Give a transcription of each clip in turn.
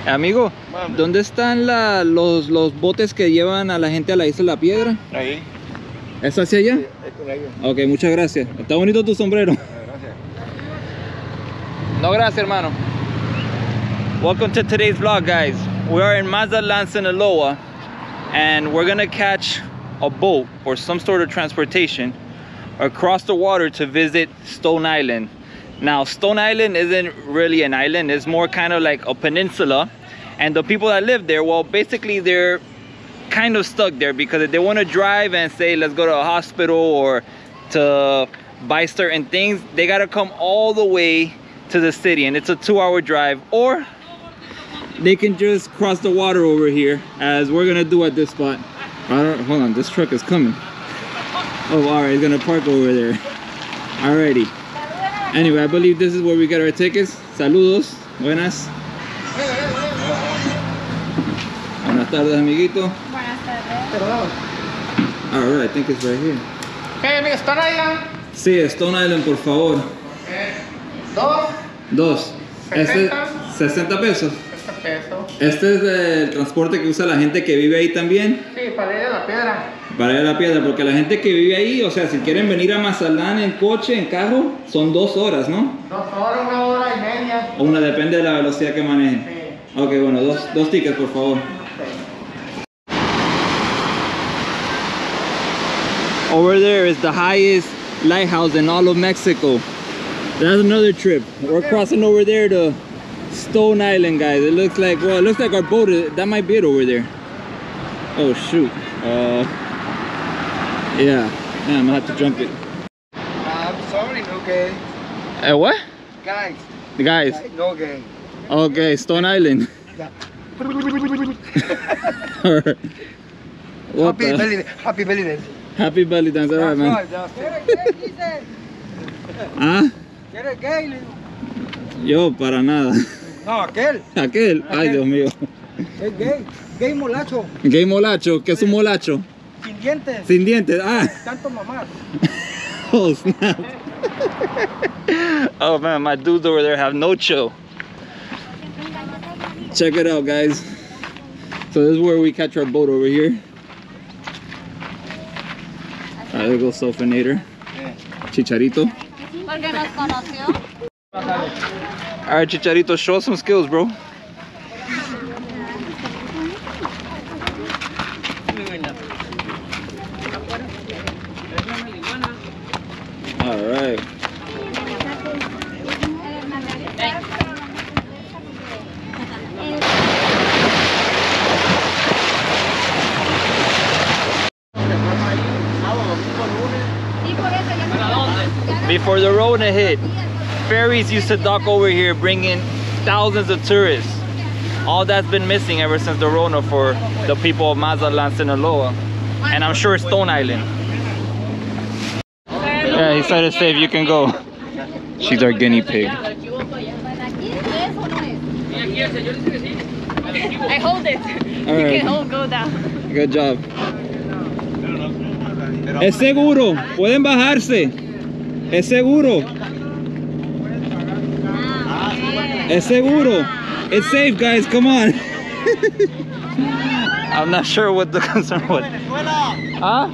Amigo, ¿dónde están los botes que llevan a la gente a la Isla de la Piedra? Ahí. ¿Es hacia allá? Sí, es con ellos. Ok, muchas gracias. Está bonito tu sombrero. Gracias. No, gracias, hermano. Welcome to today's vlog, guys. We are in Mazatlan, Sinaloa, and we're gonna catch a boat or some sort of transportation across the water to visit Stone Island. Now, Stone Island isn't really an island. It's more kind of like a peninsula, and the people that live there, well, basically they're kind of stuck there because if they want to drive and say let's go to a hospital or to buy certain things, they got to come all the way to the city, and it's a 2-hour drive, or they can just cross the water over here as we're gonna do at this spot. Hold on, this truck is coming. Oh, all right, it's gonna park over there. Alrighty. Anyway, I believe this is where we get our tickets. Saludos, buenas. Buenas tardes, amiguito. Buenas tardes. All right, I think it's right here. Hey, amigo, ¿Stone Island? Sí, Stone Island, por favor. Dos. 60 pesos. 60 pesos. Este es el transporte que usa la gente que vive ahí también. Sí, para ir a la piedra. Para ir a la piedra, porque la gente que vive ahí, o sea, si quieren venir a Mazatlán en coche, en carro, son 2 horas, ¿no? 2 horas, 1 hora y media. Una, depende de la velocidad que manejen. Sí. Ok, bueno, dos tickets, por favor. Over there is the highest lighthouse in all of Mexico. That's another trip. We're crossing over there to Stone Island, guys. It looks like, well, it looks like our boat that might be it over there. Oh shoot. Yeah, I'm gonna have to jump it. I'm sorry, no gay. What? Guys. The guys. No gay. Okay, Stone Island. Alright. What the? Happy belly dance. Happy belly dance, alright, man. ¿Ah? ¿Quieres gay? Yo, para nada. No, aquel. Aquel, ay Dios mío. Es gay. Gay molacho. Gay molacho, ¿qué es un molacho? Sin dientes. Sin dientes, ah. Tanto mamar. Oh snap. Oh man, my dudes over there have no chill. Check it out, guys. So this is where we catch our boat over here. There goes Sulfinator. Chicharito. Porque nos conoció. Alright, Chicharito, show us some skills, bro. Alright. Before the Rona hit, ferries used to dock over here bringing thousands of tourists. All that's been missing ever since the Rona for the people of Mazatlan, Sinaloa, and I'm sure Stone Island. Yeah, he said it's safe, you can go. She's our guinea pig. I hold it. All You right. can hold, go down. Good job. Es seguro, pueden bajarse. Es seguro. Es seguro. It's safe, guys, come on. I'm not sure what the concern was. ¿Ah?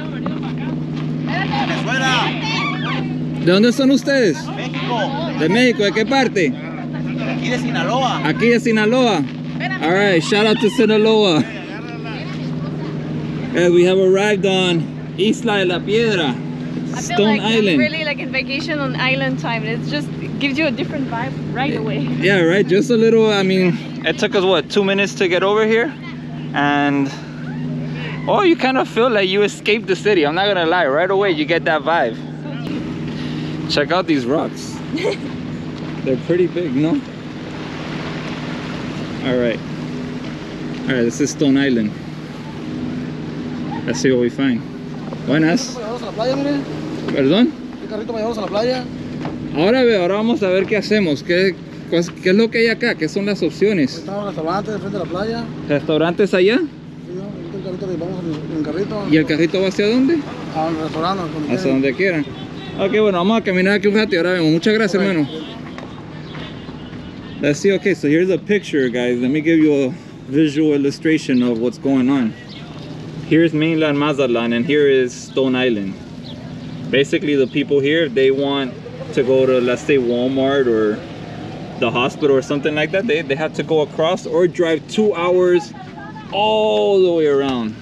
¿De dónde son ustedes? México. De México, ¿de qué parte? Aquí de Sinaloa. Aquí de Sinaloa. All right, shout out to Sinaloa. We have arrived on Isla de la Piedra, I feel Stone like Island. I'm really like in vacation on island time. It gives you a different vibe right away. Yeah, right, just a little. I mean, it took us what, 2 minutes to get over here, and oh, you kind of feel like you escaped the city. I'm not gonna lie, right away you get that vibe. Check out these rocks. They're pretty big, no? All right, this is Stone Island. Let's see what we find. Buenas. ¿Perdón? ¿Qué carrito me llevamos a la playa? Ahora vamos a ver qué hacemos. ¿Qué es lo que hay acá? ¿Qué son las opciones? Está un restaurante de frente a la playa. ¿Restaurantes allá? Sí, el carrito que vamos en el carrito. ¿Y el carrito va hacia dónde? A un restaurante. Hacia donde quieran. Ok, bueno, vamos a caminar aquí un rato y ahora vemos. Muchas gracias, hermano. Let's see. Okay, so here's a picture, guys. Let me give you a visual illustration of what's going on. Here's mainland Mazatlan and here is Stone Island. Basically, the people here, if they want to go to, let's say, Walmart or the hospital or something like that, they have to go across or drive 2 hours all the way around.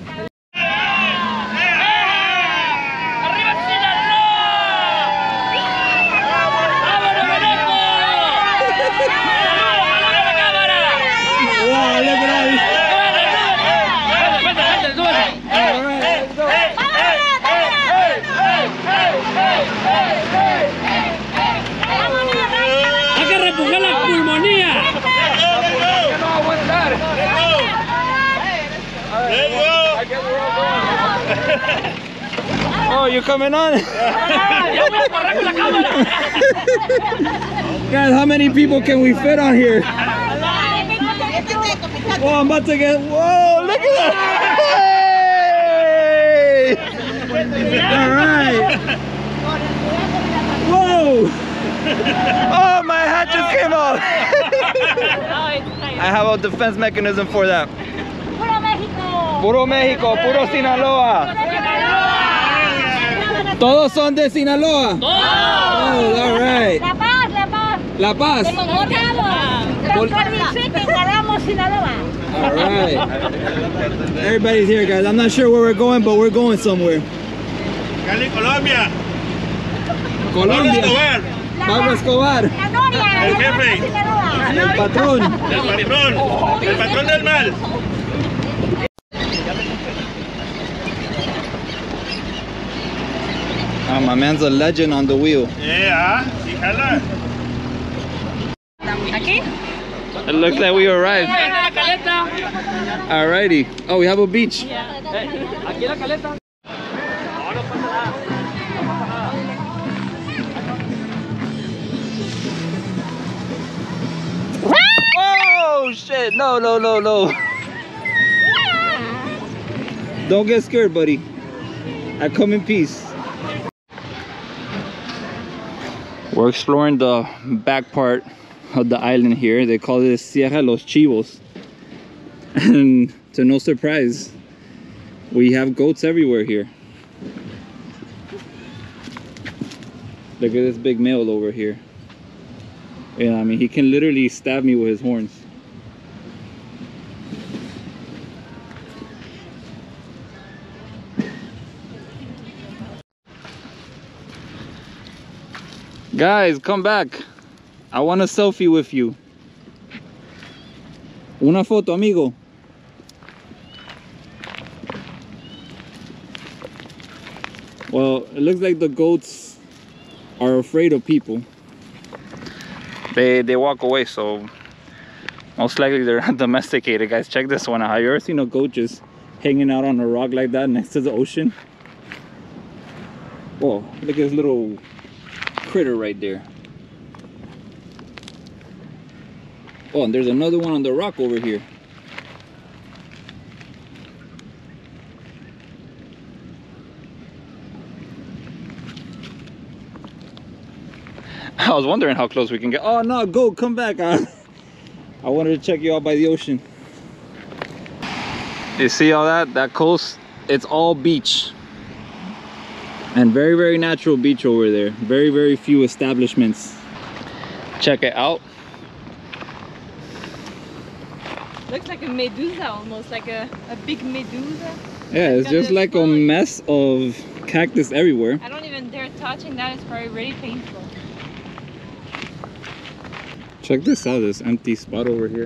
Oh, you coming on? Guys, how many people can we fit on here? Oh, I'm about to get. Whoa, look at that! Hey! All right. Whoa! Oh, my hat just came off. I have a defense mechanism for that. Puro México, puro Sinaloa. Todos son de Sinaloa. Oh, all right. La Paz, La Paz. La Paz. All right. Everybody's here, guys. I'm not sure where we're going, but we're going somewhere. Colombia. Colombia. Pablo Escobar. El jefe. El patrón. El patrón. El patrón del mal. Oh, my man's a legend on the wheel. Yeah, sí, jala. Aquí? It looks like we arrived. Alrighty. Oh, we have a beach. Oh shit! No, no, no, no. Don't get scared, buddy. I come in peace. We're exploring the back part of the island here. They call it Sierra Los Chivos. And to no surprise, we have goats everywhere here. Look at this big male over here. Yeah, I mean, he can literally stab me with his horns. Guys, come back. I want a selfie with you. Una foto, amigo. Well, it looks like the goats are afraid of people. They walk away, so most likely they're not domesticated. Guys, check this one out. Have you ever seen a goat just hanging out on a rock like that next to the ocean? Whoa, look at this little critter right there. Oh, and there's another one on the rock over here. I was wondering how close we can get. Oh no, go, come back. I wanted to check you out by the ocean. You see all that? That coast, it's all beach. And very, very natural beach over there. Very, very few establishments. Check it out. Looks like a medusa almost, like a big medusa. Yeah, it's just like a mess of cactus everywhere. I don't even dare touching that, it's probably really painful. Check this out, this empty spot over here.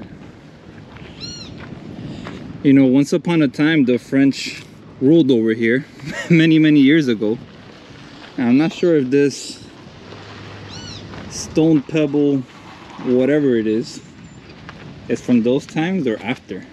You know, once upon a time, the French ruled over here many, many years ago. And I'm not sure if this stone pebble, whatever it is from those times or after.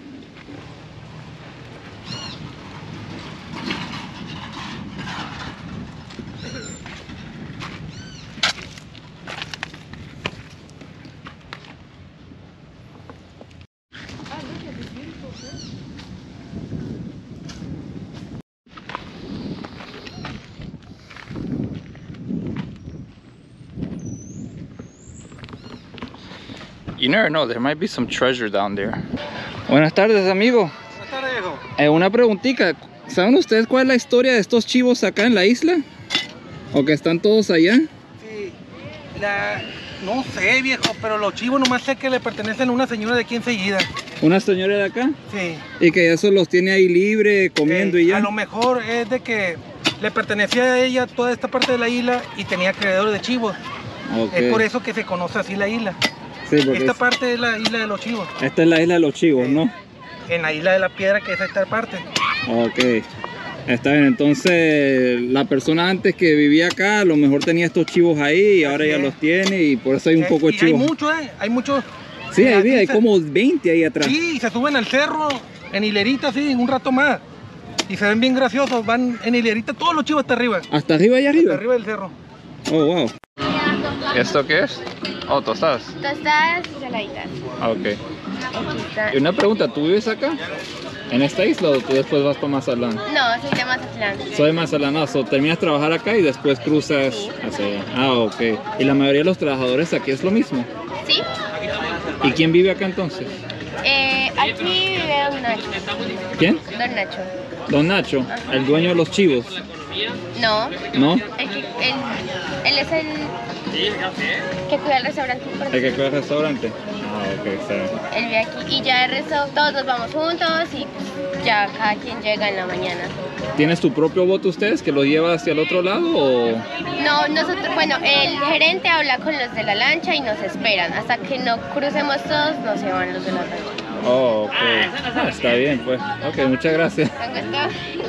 You never know, there might be some treasure down there. Buenas tardes, amigo. Buenas tardes, viejo. Una preguntita. ¿Saben ustedes cuál es la historia de estos chivos acá en la isla? ¿O que están todos allá? Sí, no sé, viejo, pero los chivos nomás sé que le pertenecen a una señora de aquí enseguida. ¿Una señora de acá? Sí. Y que eso los tiene ahí libre, comiendo y ya. A lo mejor es de que le pertenecía a ella toda esta parte de la isla y tenía criadores de chivos. Okay. Es por eso que se conoce así la isla. Sí, porque Esta parte es la isla de los chivos. esta es la isla de los chivos, ¿no? En la isla de la piedra, que es esta parte. Ok. Está bien, entonces la persona antes que vivía acá a lo mejor tenía estos chivos ahí y ahora ya los tiene y por eso hay un poco de Y chivos. hay muchos. Sí, hay como 20 ahí atrás. Sí, se suben al cerro en hilerita, sí, un rato más. Y se ven bien graciosos, van en hilerita todos los chivos hasta arriba. ¿Hasta arriba y arriba? Hasta arriba del cerro. Oh, wow. ¿Esto qué es? Oh, tostadas. Tostadas y saladitas. Ok. Aquí está. Y una pregunta, ¿tú vives acá? ¿En esta isla o tú después vas para Mazatlán? No, soy de Mazatlán. Soy de Mazatlán, no, terminas de trabajar acá y después cruzas hacia allá. Ah, ok. ¿Y la mayoría de los trabajadores aquí es lo mismo? ¿Sí? ¿Y quién vive acá entonces? Aquí vive Don Nacho. ¿Quién? Don Nacho. Don Nacho, el dueño de los chivos. No. ¿No? Él es el que cuida el restaurante. ¿El que cuida el restaurante? Ah, ok, está bien. Él vive aquí y ya el resto todos nos vamos juntos y pues, ya cada quien llega en la mañana. ¿Tienes tu propio bote ustedes que lo lleva hacia el otro lado o...? No, nosotros, bueno, el gerente habla con los de la lancha y nos esperan. Hasta que no crucemos todos, nos llevan los de la lancha. Oh, ok. Ah, está bien, pues. Ok, muchas gracias. ¿Te gustó?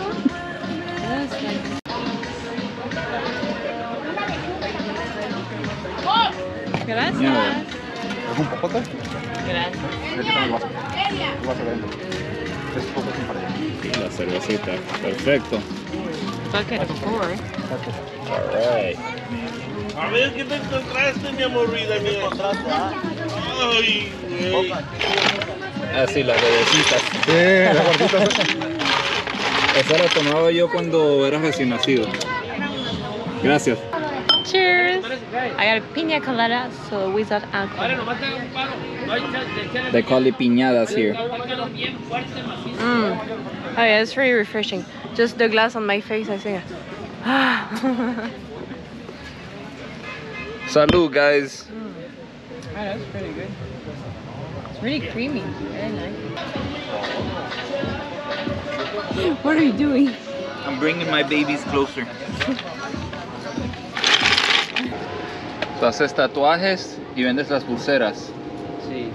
Gracias. ¿Es un popote? Gracias. El vaso adentro. Es poco sin para allá. Y la cervecita. Perfecto. Bucket of four. Alright. A ver, ¿qué te encontraste, mi amor, vida mía? Ay, güey. Ah, sí, las bebecitas. Sí, las gorditas. Esa la tomaba yo cuando era recién nacido. Gracias. Cheers. I got a piña colada, so without alcohol. They call it piñadas here. Oh yeah, it's very refreshing. Just the glass on my face, I think. Salud, guys. Oh, that's pretty good. It's really creamy. Very nice. What are you doing? I'm bringing my babies closer. Tú haces tatuajes y vendes las pulseras. Sí,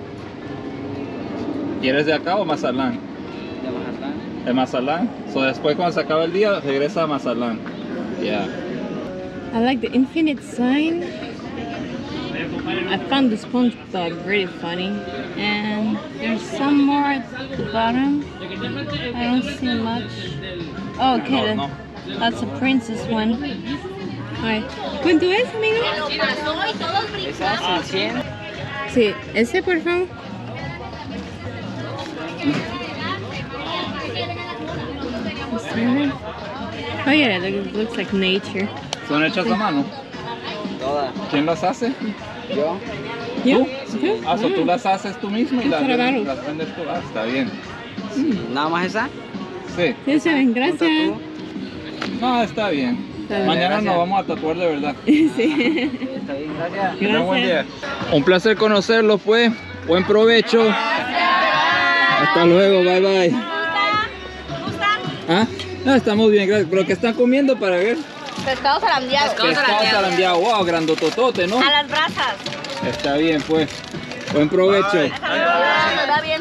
¿Y eres de acá o Mazatlán? de Mazatlán. ¿De Mazatlán? So después cuando se acaba el día regresa a Mazatlán. Yeah. I like the infinite sign. I found the SpongeBob really funny, and there's some more at the bottom. I don't see much. Oh, okay, No. that's a princess one. Alright. ¿Cuánto es, amigo? Esa es el 100. Sí, ese por favor. Oh yeah, it looks like nature. ¿Son hechas a mano? Todas. ¿Quién las hace? Yo. ¿Yo? Ah, so tú las haces tú mismo y las Claro. vendes tú. Ah, está bien. ¿Nada más esa? Sí. Ya saben, gracias. No, está bien. Mañana Gracias. nos vamos a tatuar de verdad. Sí. Está bien, gracias. Que tengan buen día. Un placer conocerlos, pues. Buen provecho. Hasta luego, bye bye. ¿Ah? No, estamos bien, gracias. ¿Pero qué están comiendo para ver? Pescado zarandeado. Pescado zarandeado. Wow, grandototote, ¿no? A las brasas. Está bien, pues. Buen provecho. Nos va bien.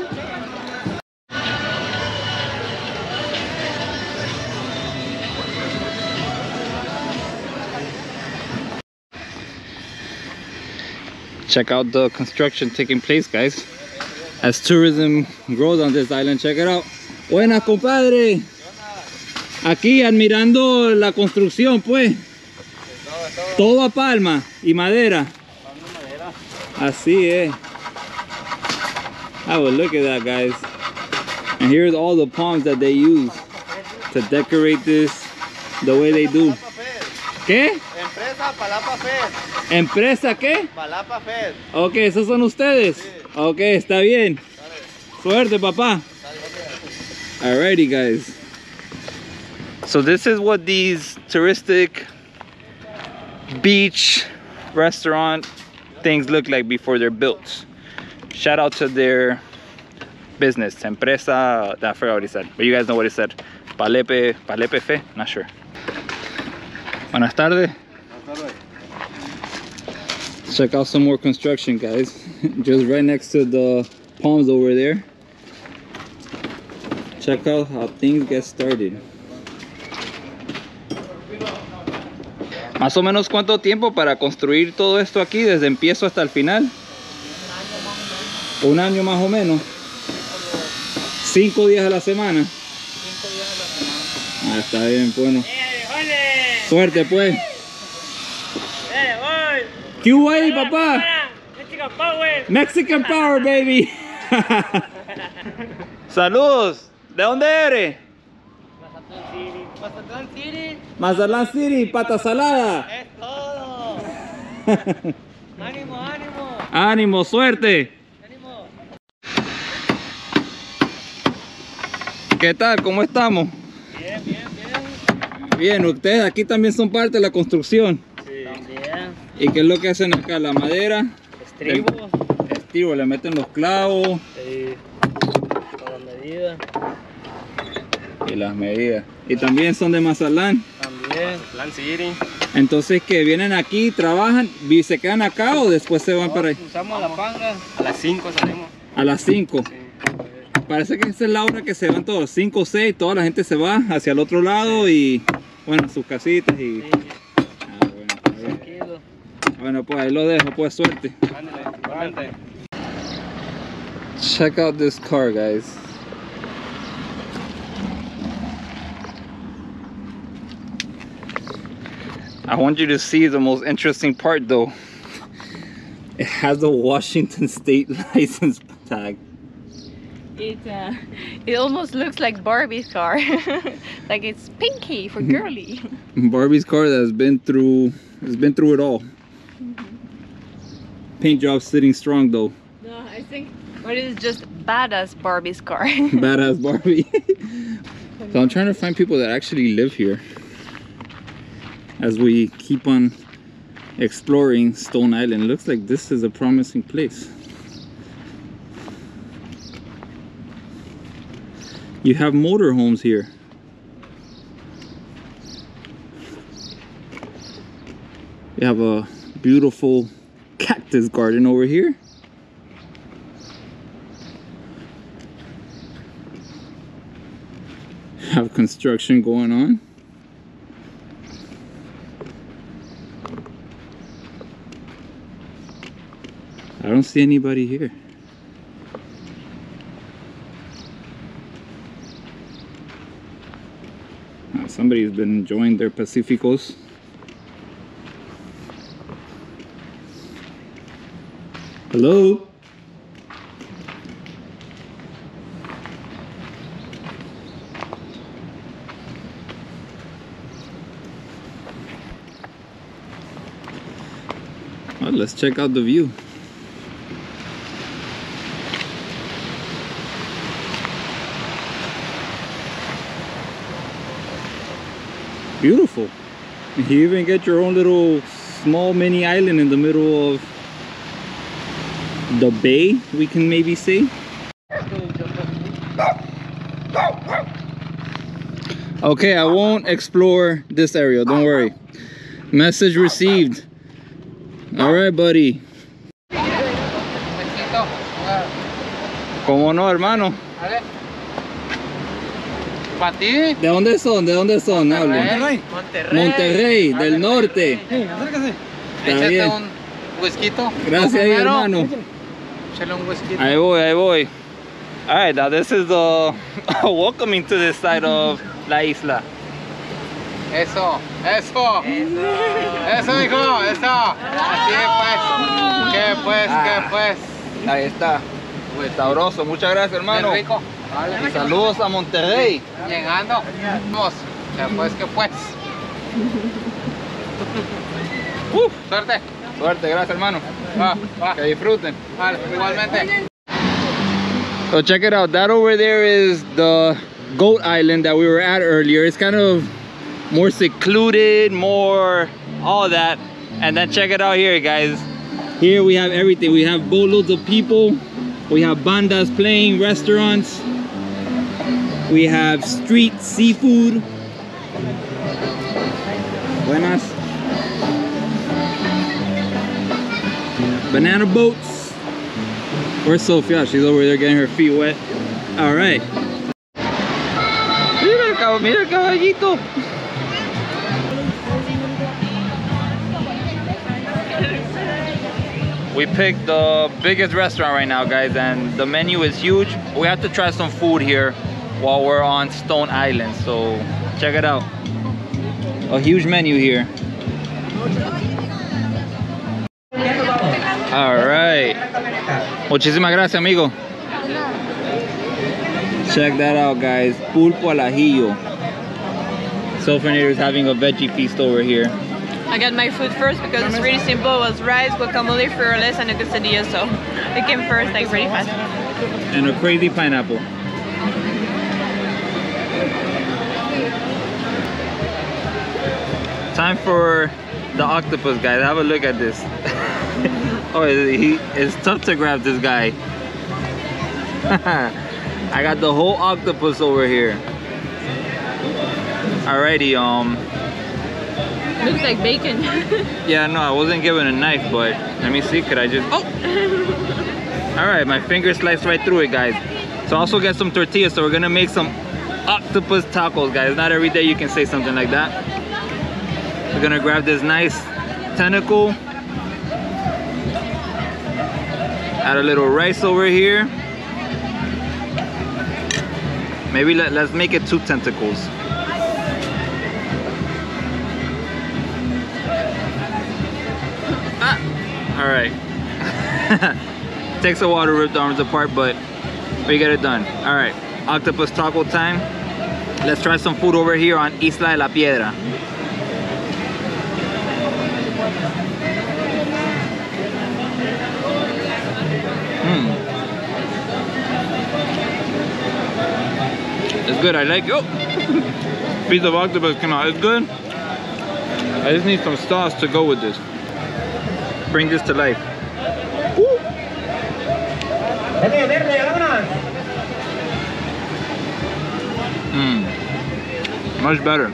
Check out the construction taking place, guys. As tourism grows on this island, check it out. Buenas, compadre. Aquí admirando la construcción, pues. Todo a palma y madera. Así es. Oh, well, look at that, guys. And here's all the palms that they use to decorate this the way they do. ¿Qué? Empresa Palapa Fest. ¿Empresa qué? Palapa Fed. Ok, esos son ustedes. Ok, está bien. Suerte, papá. Alrighty, guys. So this is what these touristic beach restaurant things look like before they're built. Shout out to their business, Empresa, I forgot what he said, but you guys know what he said. Palepe Fe, not sure. Buenas tardes. Check out some more construction, guys. Just right next to the palms over there. Check out how things get started. Más o menos cuánto tiempo para construir todo esto aquí desde empiezo hasta el final. Un año más o menos. 5 días a la semana. 5 días a la semana. Ah, está bien, bueno. Suerte pues. ¿Qué hubo ahí, papá? Mexican Power. Mexican Power, baby. Saludos. ¿De dónde eres? Mazatlán City. Mazatlán City, pata salada. Es todo. Ánimo, ánimo. Ánimo, suerte. Ánimo. ¿Qué tal? ¿Cómo estamos? Bien, bien, bien. Bien, ustedes aquí también son parte de la construcción. Sí. También. ¿Y qué es lo que hacen acá? La madera. Estribo. Estribo, le meten los clavos. Sí. Con las medidas. Y las medidas. Y también son de Mazatlán. También. Mazatlán City. Entonces, que vienen aquí, trabajan, y se quedan acá o después se van para ahí. Usamos la panga. A las 5 salimos. A las 5. Sí. Parece que esa es la hora que se van todos, 5 o 6, toda la gente se va hacia el otro lado y bueno, a sus casitas y... Sí. Ah, bueno, está bien. Tranquilo. Bueno, pues ahí lo dejo, pues suerte. Ándale, igualmente. Check out this car, guys. I want you to see the most interesting part though. It has a Washington State license tag. It almost looks like Barbie's car. Like it's pinky for girly. Barbie's car that has been through it all. Paint job sitting strong though. No, I think what is just badass Barbie's car. Badass Barbie. So I'm trying to find people that actually live here as we keep on exploring Stone Island. Looks like this is a promising place. You have motorhomes here. You have a beautiful cactus garden over here. Have construction going on. I don't see anybody here. Somebody's been enjoying their Pacificos. Hello? Well, let's check out the view. Beautiful. You even get your own little small mini island in the middle of the bay, we can maybe say. Okay, I won't explore this area, don't worry. Message received. All right, buddy. ¿Cómo no, hermano? ¿Para ti? ¿De dónde son? ¿De dónde son? Monterrey. Monterrey, del norte. Sí, acércase. Está Échate bien. un whisquito. Gracias, ahí, Primero, hermano. échale un whisquito. Ahí voy, ahí voy. Alright, now this is the welcoming to this side of La Isla. Eso, eso. Eso, hijo, eso. Así es, pues. ¿Qué pues? ¿Qué pues? Ahí está. Pues sabroso, muchas gracias, hermano. Bien rico. Vale. Y saludos a Monterrey. Llegando. Vamos. ¿Qué pues? ¿Qué pues? Suerte. Suerte, gracias, hermano. Va. Que disfruten. Vale, igualmente. So check it out. That over there is the goat island that we were at earlier. It's kind of more secluded, more all that. And then check it out here, guys. Here we have everything. We have boatloads of people. We have bandas playing, restaurants. We have street seafood. Buenas. Banana boats. Where's Sofia? She's over there getting her feet wet. All right. Mira el caballito. We picked the biggest restaurant right now, guys, and the menu is huge. We have to try some food here while we're on Stone Island, so check it out. A huge menu here. All right. Muchísimas gracias, amigo. Check that out, guys. Pulpo al ajillo. Sofinator is having a veggie feast over here. I got my food first because it's really simple. It was rice, guacamole, frijoles, and a quesadilla, so it came first, like really fast. And a crazy pineapple. Time for the octopus, guys. Have a look at this. Oh, it's tough to grab this guy. I got the whole octopus over here. Alrighty, Looks like bacon. yeah, no, I wasn't given a knife, but let me see, could I just, oh! Alright, my finger sliced right through it, guys. So I also get some tortillas, so we're gonna make some octopus tacos, guys. Not every day you can say something like that. We're gonna grab this nice tentacle. Add a little rice over here. Maybe let's make it 2 tentacles. All right. Takes a while to rip the arms apart, but we get it done. All right, octopus taco time. Let's try some food over here on Isla de la Piedra. It's good. I like it. Oh. Piece of octopus came out. It's good. I just need some sauce to go with this. Bring this to life. Much better.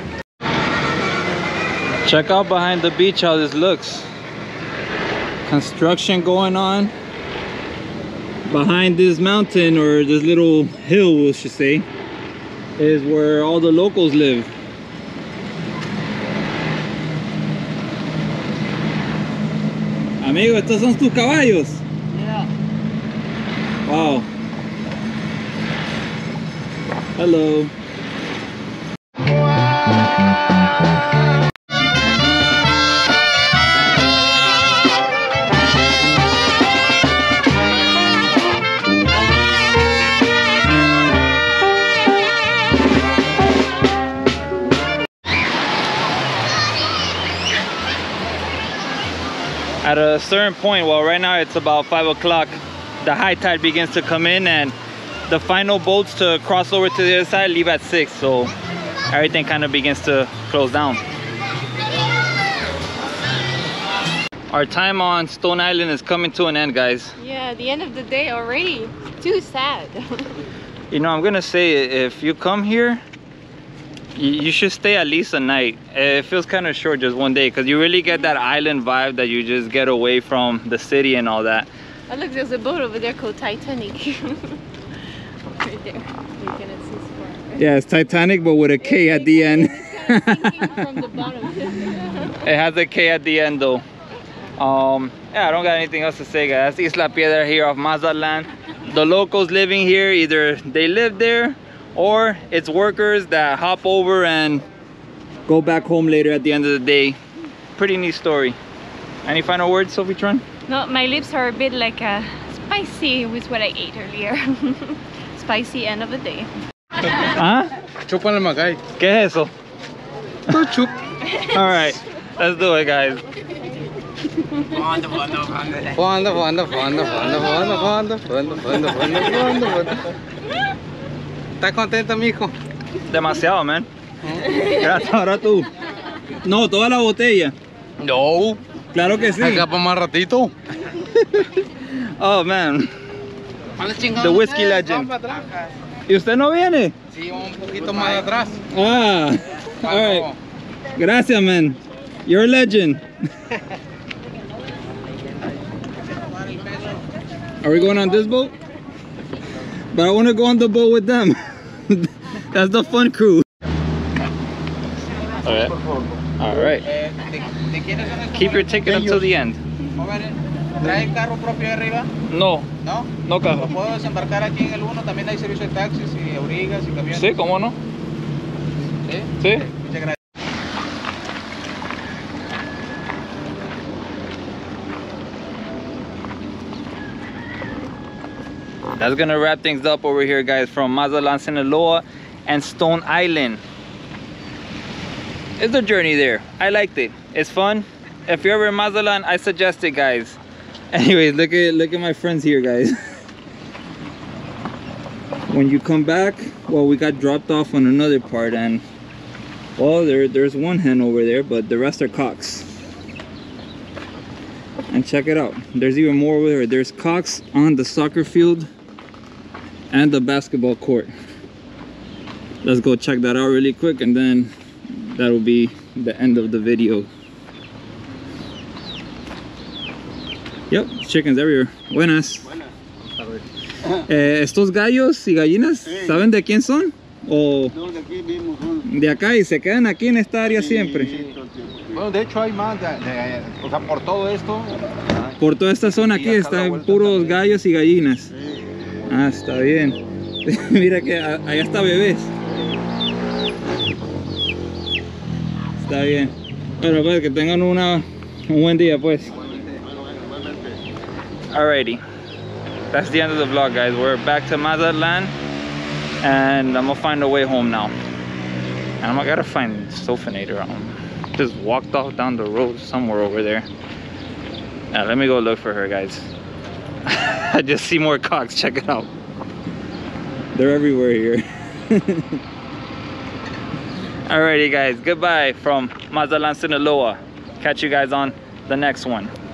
Check out behind the beach how this looks. Construction going on. Behind this mountain, or this little hill we should say, is where all the locals live. Amigo, estos son tus caballos. Yeah. Wow. Hello. At a certain point, well, right now it's about 5 o'clock, the high tide begins to come in, and the final boats to cross over to the other side leave at 6, so everything kind of begins to close down. Our time on Stone Island is coming to an end, guys. Yeah, the end of the day already. Too sad. You know, I'm gonna say, if you come here, you should stay at least a night. It feels kind of short, just one day, because you really get that island vibe that you just get away from the city and all that. Oh look, there's a boat over there called Titanic. Right there. You cannot see far. Yeah, it's Titanic, but with a K at the end. From the bottom. It has a K at the end though. Yeah, I don't got anything else to say, guys. That's Isla Piedra here off Mazatlan. The locals living here, either they live there or it's workers that hop over and go back home later at the end of the day. Pretty neat story. Any final words, Sophie Tron? No, my lips are a bit like spicy with what I ate earlier. Spicy end of the day. ¿Ah? Chupan el macay. ¿Qué es eso? Chup. All right, let's do it, guys. Fondo. ¿Estás contento, mijo? Demasiado, man. Gracias, ahora tú. No, toda la botella. No. Claro que sí. Acá para más ratito. Oh, man. The Whiskey Legend. ¿Y usted no viene? Sí, un poquito más atrás. Ah, all right. Gracias, man. You're a legend. Are we going on this boat? But I want to go on the boat with them. That's the fun crew. Okay. All right. Keep your ticket until the end. ¿Trae carro propio de arriba? No. ¿No? No carro. ¿Lo puedo desembarcar aquí en el 1? También hay servicio de taxis y abrigas y camiones. Sí, ¿cómo no? ¿Sí? Sí. Muchas gracias. That's gonna wrap things up over here, guys, from Mazatlan, Sinaloa and Stone Island. It's a journey there. I liked it. It's fun. If you're ever in Mazatlan, I suggest it, guys. Anyways, look at my friends here, guys. When you come back, well, we got dropped off on another part, and well, there's one hen over there, but the rest are cocks. And check it out, there's even more over there. There's cocks on the soccer field and the basketball court. Let's go check that out really quick, and then that'll be the end of the video. Yep, chickens everywhere. Buenas. Estos gallos y gallinas, sí, ¿saben de quién son? ¿O no, de aquí mismo son? De acá, y se quedan aquí en esta área, sí, siempre. Sí, bueno, de hecho hay más, o sea, por todo esto. Por toda esta zona aquí están puros también gallos y gallinas. Sí. Ah, está bien. Mira que allá está bebés. Está bien. Bueno, pues que tengan un buen día, pues. Alrighty, that's the end of the vlog, guys. We're back to Mazatlan, and I'm gonna find a way home now. And I gotta find Sofinator. Just walked off down the road somewhere over there. Let me go look for her, guys. I just see more cocks. Check it out. They're everywhere here. Alrighty, guys. Goodbye from Mazatlan, Sinaloa. Catch you guys on the next one.